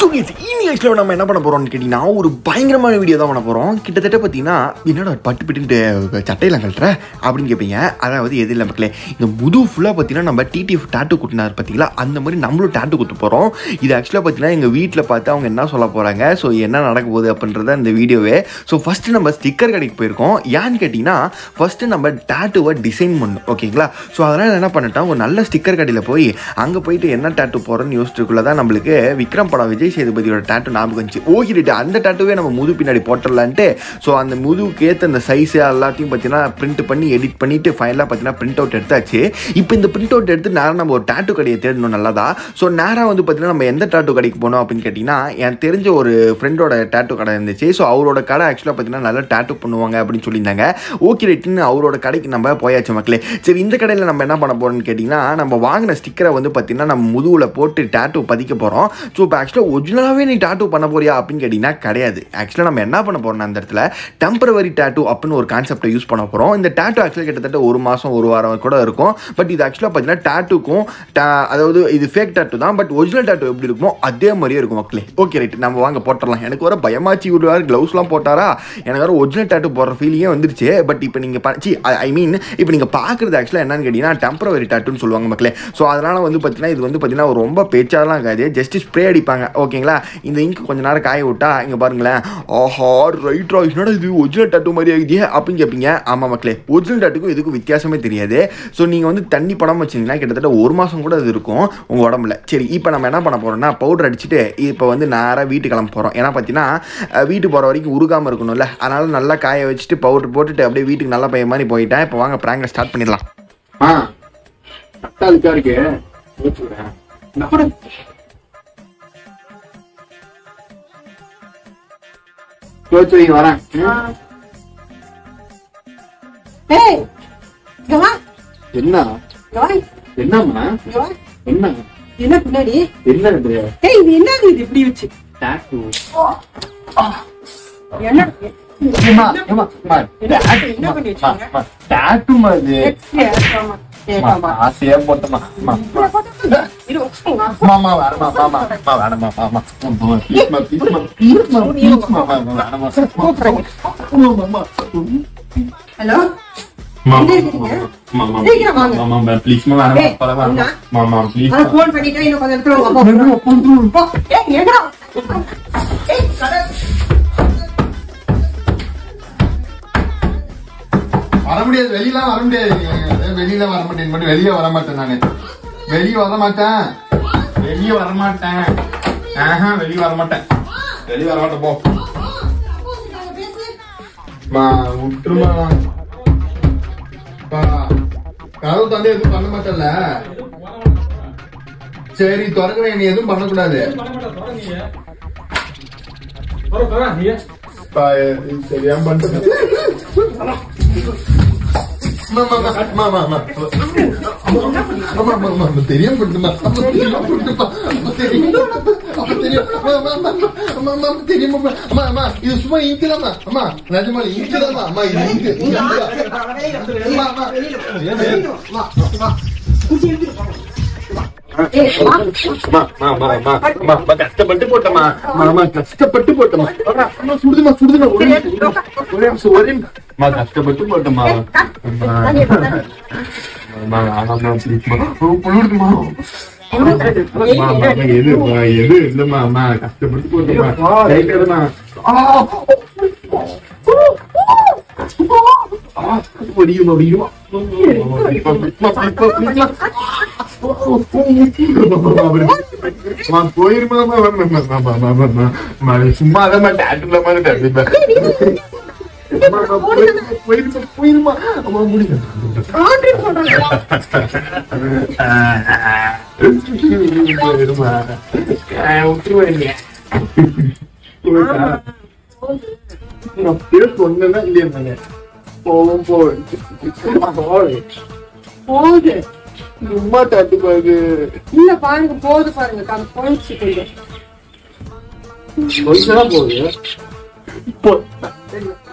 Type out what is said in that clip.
நம்ம என்ன பண்ண போறோம்னு கேட்டீங்கன்னா ஒரு பயங்கரமான வீடியோ தான் பண்ண போறோம். கிட்டத்தட்ட பார்த்தீங்கன்னா என்னடா பட்டு பிட்டு சட்டையெல்லாம் கழட்டுற அப்படின்னு கேட்பீங்க. அதாவது எது இல்லை மக்களே, இந்த முது ஃபுல்லாக பார்த்தீங்கன்னா நம்ம டிடிஎஃப் டாட்டு குட்டினார் பார்த்தீங்களா, அந்த மாதிரி நம்மளும் டாட்டு குத்து போகிறோம். இது ஆக்சுவலாக பார்த்தீங்கன்னா எங்கள் வீட்டில் பார்த்து அவங்க என்ன சொல்ல போகிறாங்க, ஸோ என்ன நடக்க போகுது அப்படின்றத இந்த வீடியோவே. ஸோ ஃபஸ்ட்டு நம்ம ஸ்டிக்கர் கடைக்கு போயிருக்கோம். ஏன்னு கேட்டிங்கன்னா ஃபஸ்ட்டு நம்ம டாட்டுவை டிசைன் பண்ணணும், ஓகேங்களா. ஸோ அதனால் என்ன பண்ணிட்டோம், ஒரு நல்ல ஸ்டிக்கர் கடையில் போய் அங்கே போயிட்டு என்ன டாட்டு போகிறோன்னு யோசிச்சுக்குள்ள தான் நம்மளுக்கு விக்ரம் படம் விஜய் சேதுபதியோட டாட்டு ஞாபகம் வந்துச்சு. ஓகிட்டு அந்த டாட்டுவே நம்ம முது பின்னாடி போட்டுடலான்ட்டு ஸோ அந்த முதுவுக்கு ஏற்ற அந்த சைஸு எல்லாத்தையும் பார்த்தீங்கன்னா பிரிண்ட் பண்ணி எடிட் பண்ணிவிட்டு ஃபைனலாக பார்த்தீங்கன்னா பிரிண்ட் அவுட் எடுத்தாச்சு. இப்போ இந்த பிரிண்ட் அவுட் எடுத்து நேராக நம்ம ஒரு டாட்டு கடையை தேடணும் நல்லதா. ஸோ நேராக வந்து பார்த்தீங்கன்னா நம்ம எந்த டாட்டு கடைக்கு போனோம் அப்படின்னு கேட்டிங்கன்னா, எனக்கு தெரிஞ்ச ஒரு ஃப்ரெண்டோட டாட்டு கடை இருந்துச்சு. ஸோ அவரோட கடை ஆக்சுவலாக பார்த்தீங்கன்னா நல்லா டாட்டு பண்ணுவாங்க அப்படின்னு சொல்லியிருந்தாங்க. ஓகே ரைட்டுன்னு அவரோட கடைக்கு நம்ம போயாச்சு மக்களே. சரி, இந்த கடையில் நம்ம என்ன பண்ண போகிறோம்னு கேட்டிங்கன்னா, நம்ம வாங்கின ஸ்டிக்கரை வந்து பார்த்தீங்கன்னா நம்ம முதுகில் போட்டு டாட்டு பதிக்க போகிறோம். ஸோ இப்போ ஆக்சுவலாக ஒரிஜினலாகவே நீ டாட்டு பண்ண போறியா அப்படின்னு கேட்டிங்கன்னா கிடையாது. ஆக்சுவலாக நம்ம என்ன பண்ண போகிறோம்னா அந்த இடத்துல டெம்பரவரி டாட்டு அப்படின்னு ஒரு கான்செப்டை யூஸ் பண்ண போகிறோம். இந்த டாட்டு ஆக்சுவலாக கிட்டத்தட்ட ஒரு மாதம் ஒரு வாரம் கூட இருக்கும். பட் இது ஆக்சுவலாக பார்த்தீங்கன்னா டாட்டுக்கும் அதாவது இது ஃபேக் டாட்டு தான், பட் ஒரிஜினல் டாட்டு எப்படி இருக்குமோ அதே மாதிரியே இருக்கும் மக்களே. ஓகே ரைட், நம்ம வாங்க போட்டுடலாம். எனக்கு வர பயமாச்சு, இவர் க்ளவுஸ்லாம் போட்டாரா, எனக்கு வர ஒரிஜினல் டாட்டு போடுற ஃபீலிங்கே வந்துருச்சு. பட் இப்போ நீங்கள் இப்போ நீங்கள் பார்க்குறது ஆக்சுவலாக என்னன்னு கேட்டிங்கன்னா டெம்பரவரி டாட்டுன்னு சொல்லுவாங்க மக்களே. ஸோ அதனால் வந்து பார்த்தீங்கன்னா இது வந்து பார்த்தீங்கன்னா ரொம்ப பேச்சாலாம் இருக்காது, ஜஸ்ட் ஸ்ப்ரே அடிப்பாங்க, ஓகேங்களா. இந்த இங்க் கொஞ்சம் நேரம் காய விட்டா இங்கே பாருங்களேன், ஆஹா ரைட் ரா, என்னடா இது ஒரிஜினல் டாட்டு மாதிரி ஆகிதே அப்படின்னு கேட்பீங்க. ஆமாம் மக்களே, ஒரிஜினல் டாட்டுக்கும் இதுக்கும் வித்தியாசமே தெரியாது. ஸோ நீங்கள் வந்து தண்ணி படம் வச்சிங்கன்னா கிட்டத்தட்ட ஒரு மாதம் கூட அது இருக்கும் உங்கள் உடம்புல. சரி, இப்போ நம்ம என்ன பண்ண போகிறோம்னா பவுடர் அடிச்சுட்டு இப்போ வந்து நேராக வீட்டு கிளம்ப போகிறோம். ஏன்னா பார்த்தீங்கன்னா வீட்டு போகிற வரைக்கும் உருகாமல் இருக்கணும்ல, அதனால் நல்லா காய வச்சுட்டு பவுடர் போட்டுட்டு அப்படியே வீட்டுக்கு நல்லா பையன் மாதிரி போயிட்டேன். இப்போ வாங்க ப்ராங்கை ஸ்டார்ட் பண்ணிடலாம். இருக்கு வரேன். என்ன என்னம்மா என்ன என்ன பின்னாடி என்ன இது என்னது இது இப்படி வச்சு டாட்டு என்ன டாட்டு மாதிரி ஆசையா போட்டமா மாமா வரமா மாமா வேணமா மாமா ஹலோ மாமா ப்ளீஸ் மாமா ப்ளீஸ் ஃபோன் பண்ணிட்டே இன்னும் கொஞ்சம் வர முடியாது, வெளியெல்லாம் வர முடியாது. வெளியில வர மாட்டேன், மட்டும் வெளியே வர மாட்டேன். நானு வெளியே வர மாட்டேன், வெளியே வர மாட்டேன். வெளியே வர மாட்டேன், வெளியே வர மாட்டேன். போ விட்டுருமா, கதவு தாண்டி எதுவும் பண்ண மாட்டேன்ல. சரி திறக்கிறேன், நீ எதுவும் பண்ணக்கூடாது. சரியா பண்ணிட்டு தெரியும் இது சும்மா இங்கலாமா அம்மா, நிஜமா இங்கலாமா அம்மா, கஷ்டப்பட்டு போட்டமா மாமா, கஷ்டப்பட்டு போட்டமா சுடுதுமா சுடுதுமா ஒரே நிமிஷம் ஒரே கஷ்டப்பட்டு போட்டமா புழுடுமா எது இல்லமா அம்மா, கஷ்டப்பட்டு போட்டமா முடியுமா முடியுமா போயிருமா சும்மா அதான் டாட்டுல மாதிரி போயிருமா அம்மா முடியும் சொன்னா இல்லையா போவோம் போகுது சும்மா தட்டு பாரு இல்ல பாருங்க, போகுது பாருங்க, போயிடுச்சு கொஞ்சம் போகுது.